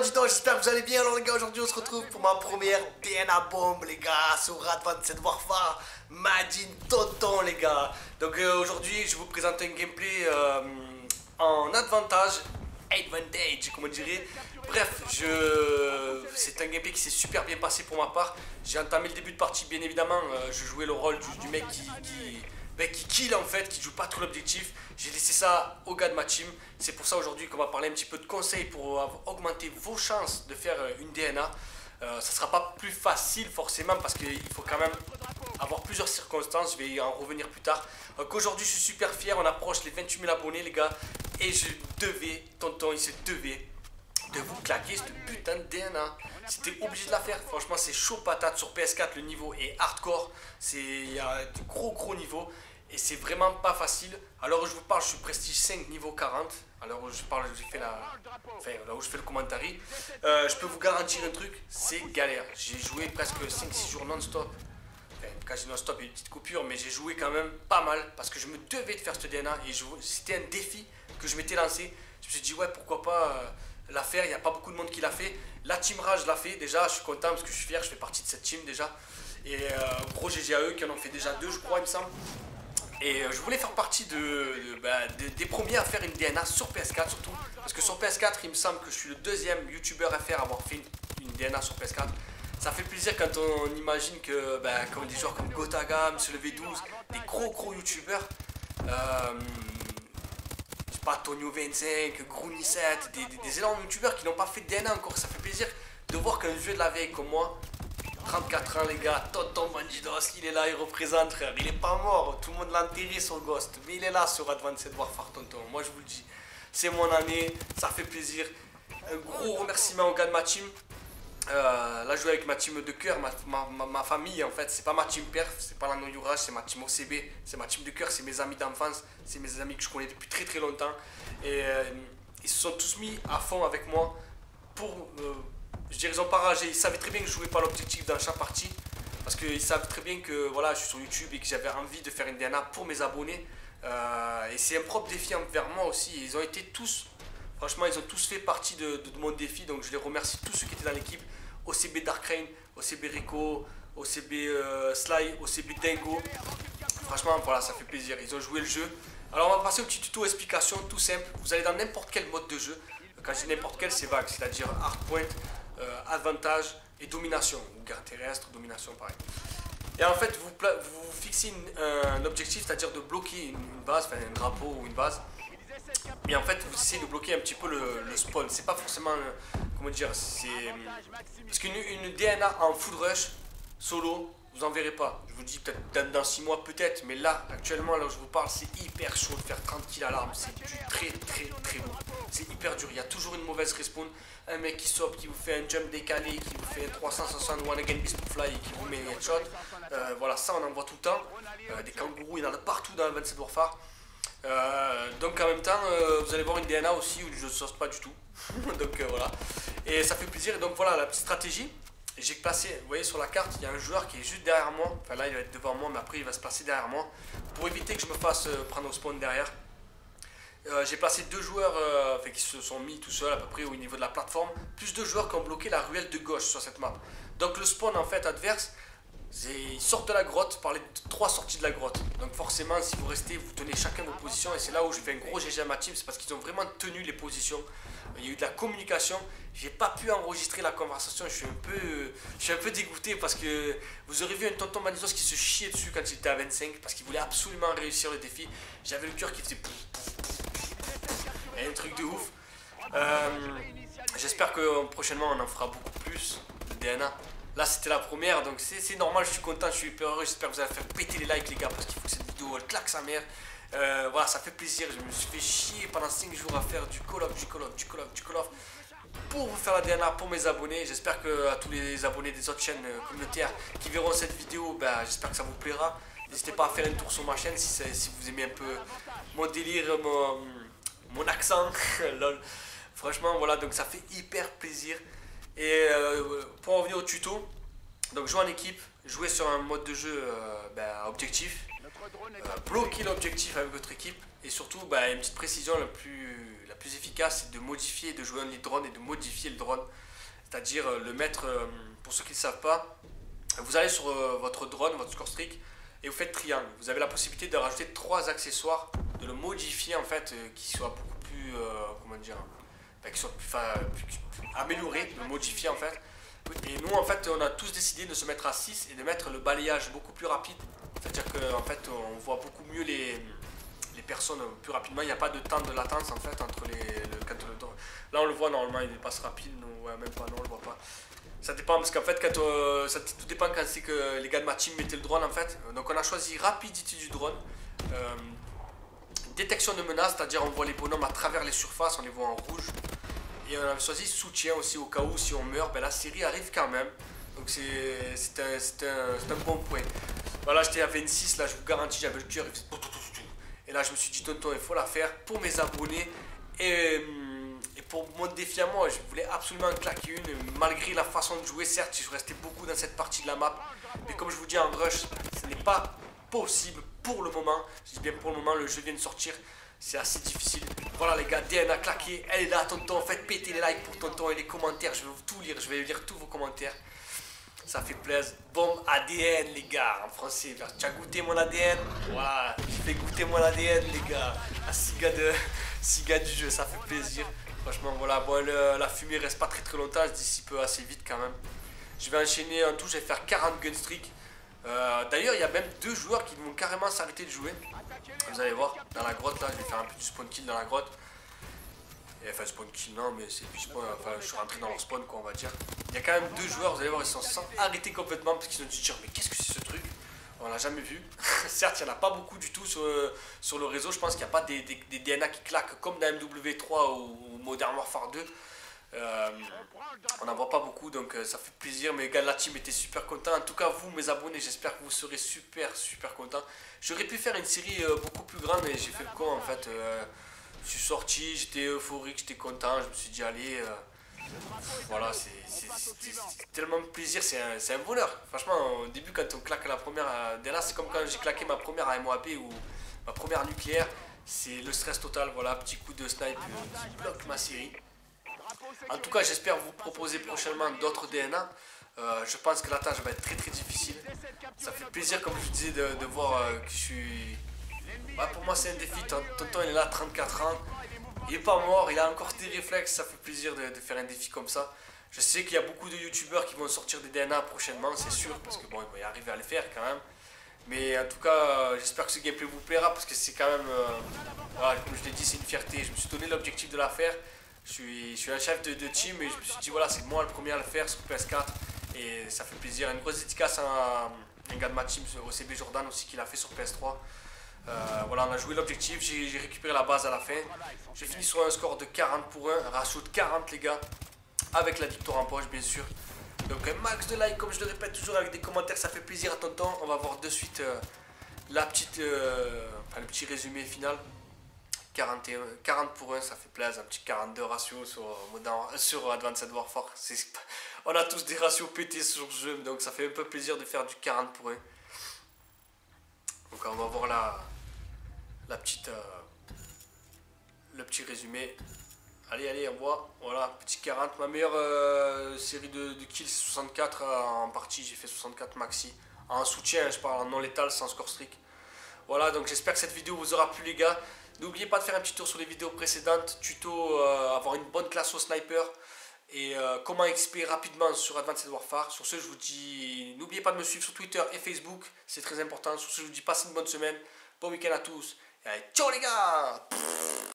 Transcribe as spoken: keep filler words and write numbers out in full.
Bandito, j'espère que vous allez bien. Alors les gars, aujourd'hui on se retrouve pour ma première D N A bombe les gars, sur Rad vingt-sept Warfare, Madin Tonton les gars. Donc euh, aujourd'hui je vais vous présenter un gameplay euh, en advantage, advantage comme on dirait. Bref, je... c'est un gameplay qui s'est super bien passé pour ma part. J'ai entamé le début de partie bien évidemment, euh, je jouais le rôle du, du mec qui... qui... Ben, qui kill en fait, qui joue pas tout l'objectif. J'ai laissé ça aux gars de ma team. C'est pour ça aujourd'hui qu'on va parler un petit peu de conseils pour augmenter vos chances de faire une D N A. Euh, ça sera pas plus facile forcément parce qu'il faut quand même avoir plusieurs circonstances. Je vais en revenir plus tard. Donc aujourd'hui je suis super fier, on approche les vingt-huit mille abonnés les gars. Et je devais, tonton il se devait de vous claquer cette putain de D N A. C'était obligé de la faire. Franchement c'est chaud patate. Sur P S quatre le niveau est hardcore. Il y a de gros gros niveaux. Et c'est vraiment pas facile. Alors je vous parle, je suis prestige cinq niveau quarante. Alors je parle, j'ai fait la... Enfin là où je fais le commentaire. Euh, je peux vous garantir un truc, c'est galère. J'ai joué presque cinq six jours non-stop. Enfin quand j'ai non-stop il y a une petite coupure. Mais j'ai joué quand même pas mal. Parce que je me devais de faire ce D N A. Et c'était un défi que je m'étais lancé. Je me suis dit ouais pourquoi pas euh, la faire. Il n'y a pas beaucoup de monde qui l'a fait. La team Rage l'a fait déjà. Je suis content parce que je suis fier. Je fais partie de cette team déjà. Et euh, gros G G à eux qui en ont fait déjà deux je crois il me semble. Et je voulais faire partie de, de, bah, de, des premiers à faire une D N A sur P S quatre surtout. Parce que sur P S quatre, il me semble que je suis le deuxième youtubeur à faire avoir fait une, une D N A sur P S quatre. Ça fait plaisir quand on imagine que bah, comme des joueurs comme Gotaga, Monsieur le V douze, des gros gros youtubeurs, euh, je sais pas, Tonio vingt-cinq, Groony sept, des, des, des énormes youtubeurs qui n'ont pas fait de D N A encore. Ça fait plaisir de voir qu'un vieux de la veille comme moi, trente-quatre ans les gars, Tonton Bandidos, il est là, il représente frère, il est pas mort, tout le monde l'a enterré sur Ghost, mais il est là sur Rad vingt-sept Warfare Tonton, moi je vous le dis, c'est mon année, ça fait plaisir, un gros remerciement aux gars de ma team, euh, là je joue avec ma team de cœur, ma, ma, ma, ma famille en fait, c'est pas ma team perf, c'est pas la Noyourage, c'est ma team O C B, c'est ma team de cœur, c'est mes amis d'enfance, c'est mes amis que je connais depuis très très longtemps, et euh, ils se sont tous mis à fond avec moi pour... Euh, Je dirais ils ont pas ragé, ils savaient très bien que je jouais pas l'objectif dans chaque partie. Parce qu'ils savent très bien que voilà, je suis sur YouTube et que j'avais envie de faire une D N A pour mes abonnés. Euh, et c'est un propre défi envers moi aussi. Ils ont été tous, franchement, ils ont tous fait partie de, de, de mon défi. Donc je les remercie tous ceux qui étaient dans l'équipe. O C B Dark Rain, O C B Rico, O C B euh, Sly, O C B Dingo. Franchement, voilà, ça fait plaisir. Ils ont joué le jeu. Alors on va passer au petit tuto explication tout simple. Vous allez dans n'importe quel mode de jeu. Quand je dis n'importe quel, c'est vague, c'est-à-dire hardpoint. Euh, avantage et domination, ou guerre terrestre, domination pareil. Et en fait, vous, vous fixez une, un objectif, c'est-à-dire de bloquer une, une base, enfin un drapeau ou une base. Et en fait, vous essayez de bloquer un petit peu le, le spawn. C'est pas forcément, comment dire, c'est... Parce qu'une une D N A en full rush, solo, vous en verrez pas. Je vous dis peut-être dans six mois peut-être, mais là, actuellement, là où je vous parle, c'est hyper chaud de faire trente kills à l'arme. C'est du très très très lourd. C'est hyper dur. Il y a toujours une mauvaise respawn. Un mec qui saute, qui vous fait un jump décalé, qui vous fait un trois cent soixante one again beast fly et qui vous met un headshot. Euh, voilà, ça on en voit tout le temps. Euh, des kangourous, il y en a partout dans le vingt-sept Warfare. Euh, donc en même temps, euh, vous allez voir une D N A aussi où je ne saute pas du tout. Donc euh, voilà. Et ça fait plaisir. Et donc voilà la petite stratégie. J'ai placé, vous voyez sur la carte, il y a un joueur qui est juste derrière moi. Enfin là, il va être devant moi, mais après il va se placer derrière moi. Pour éviter que je me fasse euh, prendre au spawn derrière. Euh, j'ai placé deux joueurs euh, enfin, qui se sont mis tout seuls à peu près au niveau de la plateforme, plus deux joueurs qui ont bloqué la ruelle de gauche sur cette map. Donc le spawn en fait adverse, ils sortent de la grotte par les trois sorties de la grotte. Donc forcément si vous restez, vous tenez chacun vos positions et c'est là où je fais un gros G G à ma team, c'est parce qu'ils ont vraiment tenu les positions. Il y a eu de la communication, j'ai pas pu enregistrer la conversation, je suis un peu, je suis un peu dégoûté parce que vous aurez vu un tonton Bandidos qui se chiait dessus quand il était à vingt-cinq parce qu'il voulait absolument réussir le défi. J'avais le cœur qui faisait pouf, pouf, un truc de ouf. Euh, J'espère que prochainement on en fera beaucoup plus de D N A. Là c'était la première donc c'est normal, je suis content, je suis hyper heureux. J'espère que vous allez faire péter les likes les gars parce qu'il faut que cette vidéo elle claque sa mère. Euh, voilà, ça fait plaisir. Je me suis fait chier pendant cinq jours à faire du Call of, du Call of, du Call of, du Call of pour vous faire la D N A pour mes abonnés. J'espère que à tous les abonnés des autres chaînes communautaires qui verront cette vidéo, ben, j'espère que ça vous plaira. N'hésitez pas à faire un tour sur ma chaîne si, si vous aimez un peu mon délire, mon, mon accent. Lol. Franchement voilà, donc ça fait hyper plaisir. Et euh, pour en revenir au tuto, donc jouer en équipe, jouer sur un mode de jeu euh, ben, objectif. euh, bloquer l'objectif avec votre équipe. Et surtout, bah, une petite précision la plus, la plus efficace, c'est de modifier, de jouer un lead drone et de modifier le drone. C'est-à-dire euh, le mettre, euh, pour ceux qui ne le savent pas, vous allez sur euh, votre drone, votre score streak, et vous faites triangle. Vous avez la possibilité de rajouter trois accessoires, de le modifier en fait, euh, qui soit beaucoup plus, euh, comment dire, bah, qui soit plus, enfin, plus, plus amélioré, de le modifier en fait. Et nous en fait, on a tous décidé de se mettre à six et de mettre le balayage beaucoup plus rapide. C'est-à-dire qu'en fait, on voit beaucoup mieux les, les personnes plus rapidement. Il n'y a pas de temps de latence en fait entre les, le, quand le, là on le voit normalement, il passe rapide, non, ouais, même pas, non, on le voit pas. Ça dépend parce qu'en fait, quand, euh, ça, tout dépend quand c'est que les gars de ma team mettaient le drone en fait. Donc on a choisi rapidité du drone, euh, détection de menace, c'est-à-dire on voit les bonhommes à travers les surfaces, on les voit en rouge. Et on a choisi soutien aussi au cas où si on meurt, ben la série arrive quand même. Donc c'est un, un, un bon point. Voilà, j'étais à vingt-six, là je vous garantis, j'avais le cœur. Et là je me suis dit, tonton, il faut la faire pour mes abonnés. Et... Et pour mon défi à moi, je voulais absolument claquer une, malgré la façon de jouer. Certes, je restais beaucoup dans cette partie de la map, mais comme je vous dis en rush, ce n'est pas possible pour le moment. Je dis bien pour le moment, le jeu vient de sortir, c'est assez difficile. Voilà les gars, D N a claqué, elle est là, tonton. Faites péter les likes pour tonton et les commentaires. Je vais tout lire, je vais lire tous vos commentaires. Ça fait plaisir. Bombe A D N les gars, en français. Tu as goûté mon A D N? Voilà, je fais goûter mon A D N les gars. À six gars, de, six gars du jeu, ça fait plaisir. Franchement, voilà, bon, le, la fumée reste pas très très longtemps, elle se dissipe assez vite quand même. Je vais enchaîner en tout, je vais faire quarante gun streak. Euh, D'ailleurs, il y a même deux joueurs qui vont carrément s'arrêter de jouer. Vous allez voir, dans la grotte là, je vais faire un peu du spawn kill dans la grotte. Et, enfin, spawn kill, non, mais c'est plus spawn, enfin, je suis rentré dans leur spawn, quoi, on va dire. Il y a quand même deux joueurs, vous allez voir, ils sont sans arrêter complètement parce qu'ils ont dû se dire, mais qu'est-ce que c'est ce truc? On l'a jamais vu. Certes, il n'y en a pas beaucoup du tout sur, sur le réseau. Je pense qu'il n'y a pas des, des, des D N A qui claquent comme dans M W trois ou, ou Modern Warfare deux. Euh, on n'en voit pas beaucoup, donc euh, ça fait plaisir. Mais les gars de la team étaient super contents. En tout cas, vous, mes abonnés, j'espère que vous serez super, super contents. J'aurais pu faire une série euh, beaucoup plus grande, mais j'ai fait le con en fait. Euh, je suis sorti, j'étais euphorique, j'étais content. Je me suis dit, allez. Euh, Voilà, c'est tellement de plaisir, c'est un, un bonheur. Franchement, au début, quand on claque la première D N A, c'est comme quand j'ai claqué ma première A M O A P ou ma première nucléaire. C'est le stress total, voilà, petit coup de snipe qui bloque ma série. En tout cas, j'espère vous proposer prochainement d'autres D N A. Euh, je pense que la tâche va être très très difficile. Ça fait plaisir, comme je vous disais, de, de voir euh, que je suis... Bah, pour moi, c'est un défi. Tonton, il est là, trente-quatre ans. Il est pas mort, il a encore des réflexes, ça fait plaisir de, de faire un défi comme ça. Je sais qu'il y a beaucoup de youtubeurs qui vont sortir des D N A prochainement, c'est sûr, parce que bon, ils vont y arriver à le faire quand même. Mais en tout cas, euh, j'espère que ce gameplay vous plaira, parce que c'est quand même, euh, voilà, comme je l'ai dit, c'est une fierté. Je me suis donné l'objectif de la faire. Je suis, je suis un chef de, de team et je me suis dit, voilà, c'est moi le premier à le faire sur P S quatre. Et ça fait plaisir. Une grosse dédicace à un gars de ma team, O C B Jordan aussi, qui l'a fait sur P S trois. Euh, voilà, on a joué l'objectif, j'ai récupéré la base à la fin. J'ai fini sur un score de quarante pour un, un ratio de quarante les gars, avec la victoire en poche bien sûr. Donc un max de like, comme je le répète toujours, avec des commentaires, ça fait plaisir à tonton. On va voir de suite euh, la petite, euh, enfin, le petit résumé final. quarante, et un, quarante pour un, ça fait plaisir, un petit quarante-deux ratio sur, sur Advanced Warfare. On a tous des ratios pétés sur ce jeu, donc ça fait un peu plaisir de faire du quarante pour un. Donc on va voir la, la petite, euh, le petit résumé. Allez, allez, on voit. Voilà, petit quarante. Ma meilleure euh, série de, de kills, c'est soixante-quatre. Euh, en partie, j'ai fait soixante-quatre maxi. En soutien, je parle en non létal, sans score streak. Voilà, donc j'espère que cette vidéo vous aura plu, les gars. N'oubliez pas de faire un petit tour sur les vidéos précédentes. Tuto, euh, avoir une bonne classe au sniper. Et euh, comment X P rapidement sur Advanced Warfare. Sur ce, je vous dis, n'oubliez pas de me suivre sur Twitter et Facebook, c'est très important. Sur ce, je vous dis, passez une bonne semaine, bon week-end à tous, et allez, ciao les gars.